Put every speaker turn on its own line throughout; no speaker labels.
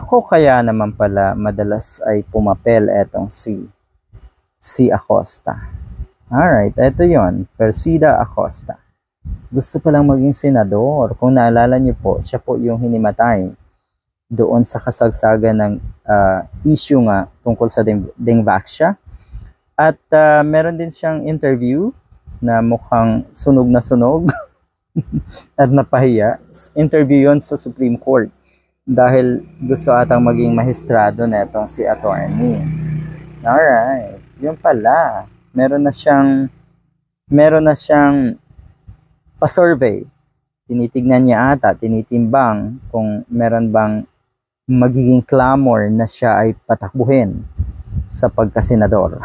Ako kaya naman pala madalas ay pumapel etong si Acosta. Alright, eto yon, Persida Acosta. Gusto palang maging senador. Kung naalala niyo po, siya po yung hinimatay doon sa kasagsagan ng issue nga tungkol sa Dengvaxia. At meron din siyang interview na mukhang sunog na sunog at napahiya. Interview yon sa Supreme Court dahil gusto atang maging maestrado netong si attorney. Alright, yun pala. Meron na siyang pa-survey. Tinitignan niya ata, tinitimbang kung meron bang magiging clamor na siya ay patakbuhin sa pagkasenador.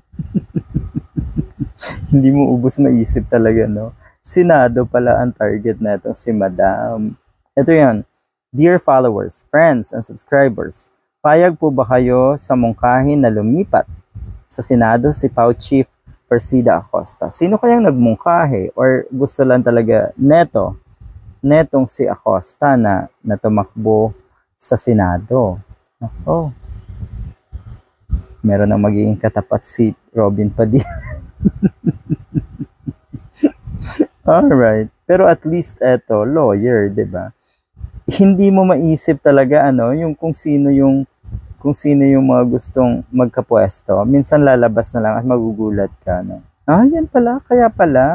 Hindi mo ubos maisip talaga, no? Senado pala ang target na ito, si Madam. Ito yan. Dear followers, friends, and subscribers, payag po ba kayo sa mungkahin na lumipat sa Senado si PAO Chief Persida Acosta? Sino kayang nagmungkahi or gusto lang talaga netong si Acosta na tumakbo sa Senado? Ako, meron na magiging katapat si Robin Padilla. Alright, pero at least eto, lawyer, 'di ba? Hindi mo maisip talaga yung kung sino yung mga gustong magkapwesto. Minsan lalabas na lang at magugulat ka, no? Yan pala, kaya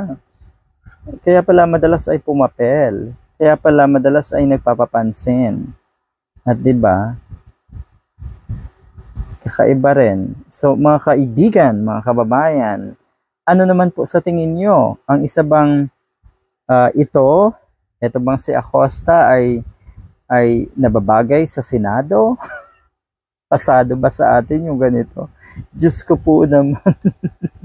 pala madalas ay pumapel. Kaya pala madalas ay nagpapapansin. At 'di ba? Kakaiba rin. So, mga kaibigan, mga kababayan, ano naman po sa tingin nyo? Ang isa bang ito bang si Acosta ay nababagay sa Senado? Pasado ba sa atin yung ganito? Diyos ko po naman.